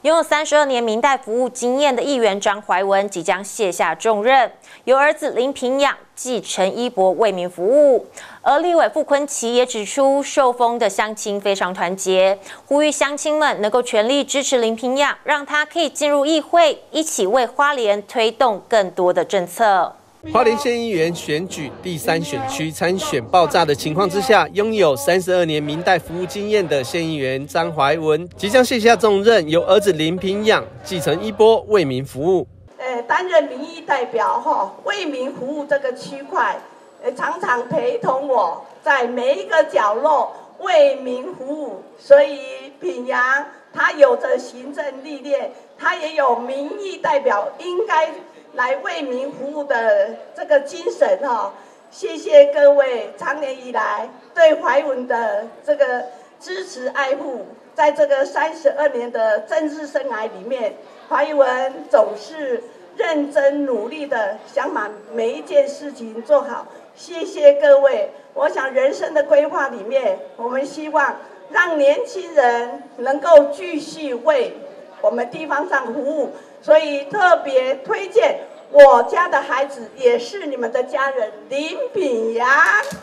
拥有32年民代服务经验的议员张怀文即将卸下重任，由儿子林平养继承衣钵为民服务。而立委傅昆萁也指出，受封的乡亲非常团结，呼吁乡亲们能够全力支持林平养，让他可以进入议会，一起为花莲推动更多的政策。 花莲县议员选举第3选区参选爆炸的情况之下，拥有32年民代服务经验的县议员张怀文即将卸下重任，由儿子林平养继承衣钵为民服务。 担任民意代表为民服务这个区块，常常陪同我在每一个角落为民服务。所以平阳他有着行政历练，他也有民意代表应该 来为民服务的这个精神谢谢各位长年以来对怀文的这个支持爱护，在这个32年的政治生涯里面，怀文总是认真努力的想把每一件事情做好。谢谢各位，我想人生的规划里面，我们希望让年轻人能够继续为 我们地方上服务，所以特别推荐我家的孩子，也是你们的家人林品阳。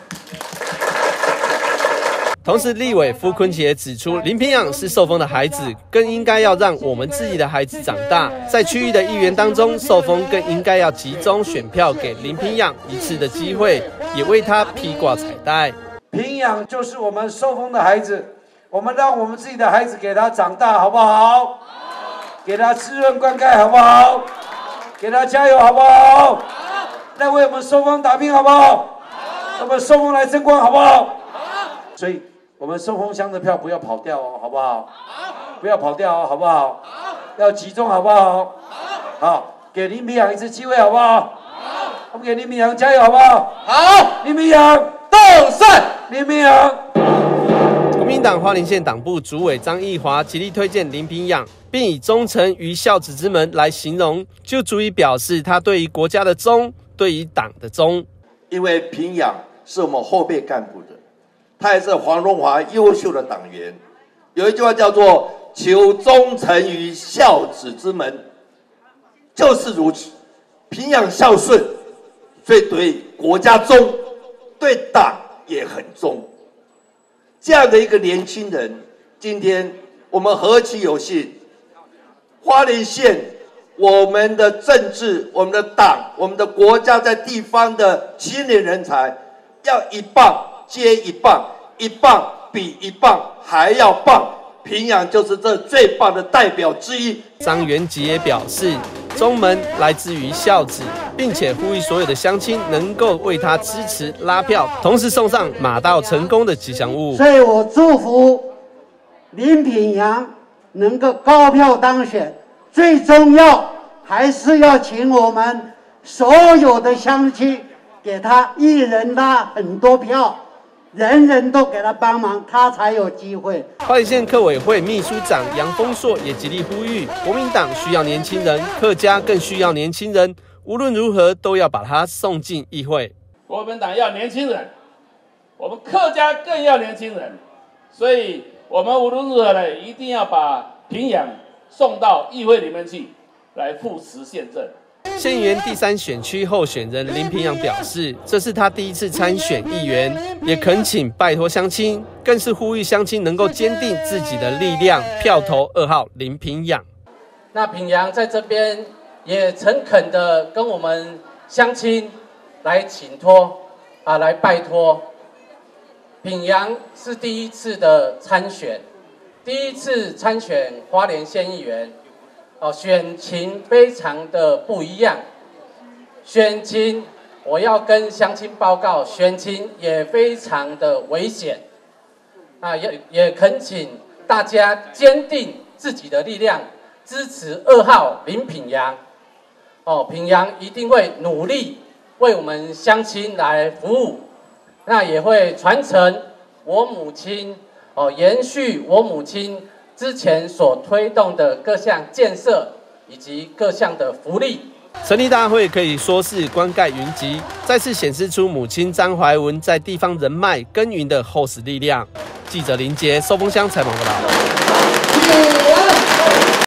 同时，立委傅昆萁也指出，林平养是受封的孩子，更应该要让我们自己的孩子长大。在区域的议员当中，受封更应该要集中选票给林平养一次的机会，也为他披挂彩带。 平养就是我们受封的孩子，我们让我们自己的孩子给他长大，好不好？ 给他滋润灌溉，好不好？给他加油，好不好？来为我们受封打拼，好不好？我们受封来争光，好不好？所以，我们受封乡的票不要跑掉哦，好不好？不要跑掉哦，好不好？要集中，好不好？好，给林平养一次机会，好不好？我们给林平养加油，好不好？好，林平养斗胜，林平养。 国民党花莲县党部主委张义华极力推荐林平养，并以忠诚于孝子之门来形容，就足以表示他对于国家的忠，对于党的忠。 因为平养是我们后备干部的，他也是黄荣华优秀的党员。有一句话叫做“求忠诚于孝子之门”，就是如此。平养孝顺，所以对国家忠，对党也很忠。 这样的一个年轻人，今天我们何其有幸！花莲县，我们的政治、我们的党、我们的国家在地方的青年人才，要一棒接一棒，一棒比一棒还要棒。平养就是这最棒的代表之一。 张元吉也表示，忠门来自于孝子，并且呼吁所有的乡亲能够为他支持拉票，同时送上马到成功的吉祥物。 所以我祝福林品阳能够高票当选，最重要还是要请我们所有的乡亲给他一人拉很多票。 人人都给他帮忙，他才有机会。 花莲县客委会秘书长杨丰硕也极力呼吁，国民党需要年轻人，客家更需要年轻人，无论如何都要把他送进议会。 国民党要年轻人，我们客家更要年轻人，所以我们无论如何呢，一定要把平养送到议会里面去，来扶持县政。 县议员第3选区候选人林平养表示，这是他第1次参选议员，也恳请拜托乡亲，更是呼吁乡亲能够坚定自己的力量，票投2号林平养。 那平阳在这边也诚恳的跟我们乡亲来请托来拜托。平阳是第1次的参选，第1次参选花莲县议员。 选情非常的不一样。选情，我要跟乡亲报告，选情也非常的危险。也恳请大家坚定自己的力量，支持2号林品阳。品阳一定会努力为我们乡亲来服务，那也会传承我母亲，延续我母亲 之前所推动的各项建设以及各项的福利， 成立大会可以说是冠盖云集，再次显示出母亲张怀文在地方人脉耕耘的厚实力量。记者林杰受丰乡采访报道。